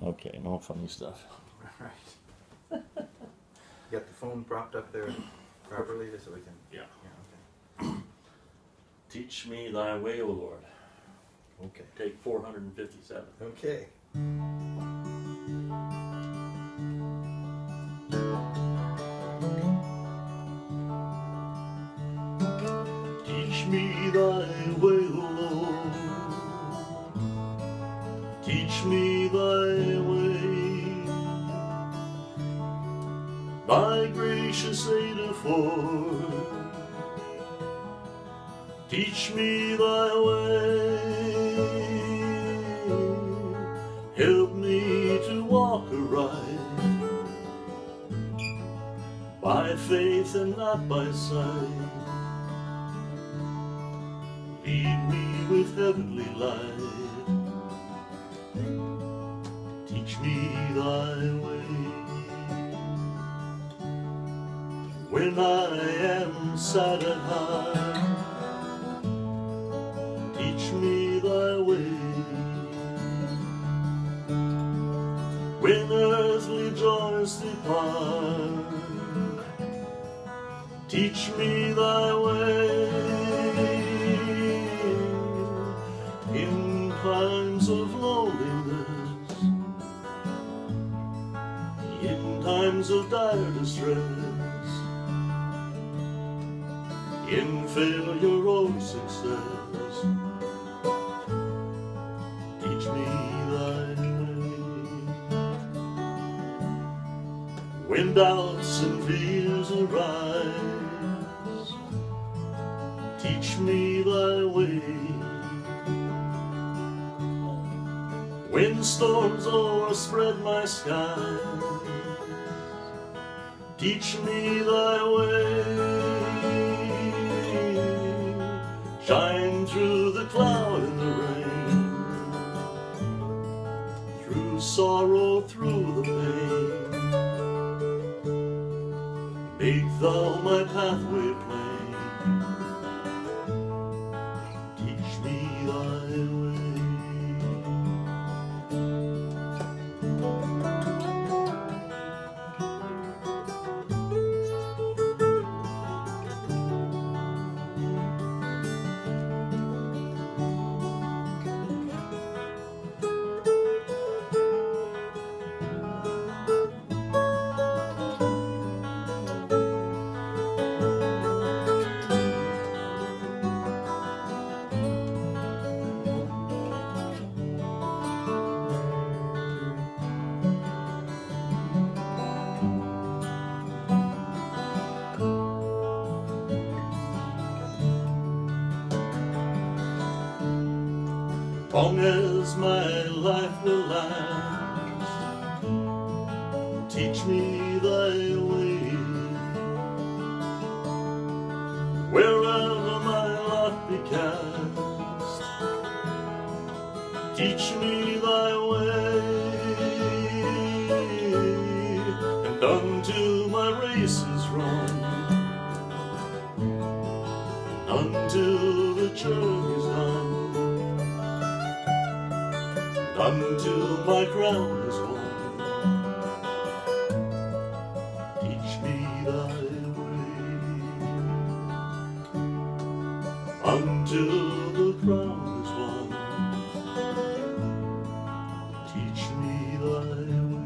Okay, no funny stuff. Right. You got the phone propped up there properly so we can. Yeah. Yeah. Okay. Teach me thy way, O Lord. Okay. Take 457. Okay. Teach me thy way, O Lord. Teach me thy way. Thy gracious aid afford. Teach me thy way. Help me to walk aright, by faith and not by sight. Lead me with heavenly light. Teach me thy way. When I am sad at heart, teach me thy way. When earthly joys depart, teach me thy way. In times of loneliness, in times of dire distress, in failure or success, teach me thy way. When doubts and fears arise, teach me thy way. When storms overspread my skies, teach me thy way. Shine through the cloud and the rain, through sorrow, through the pain. Make thou my pathway plain. Teach me thy way. Long as my life will last, teach me thy way. Wherever my lot be cast, teach me thy way. And until my race is run, and until the journey's done, until my crown is won, teach me thy way. Until the crown is won, teach me thy way.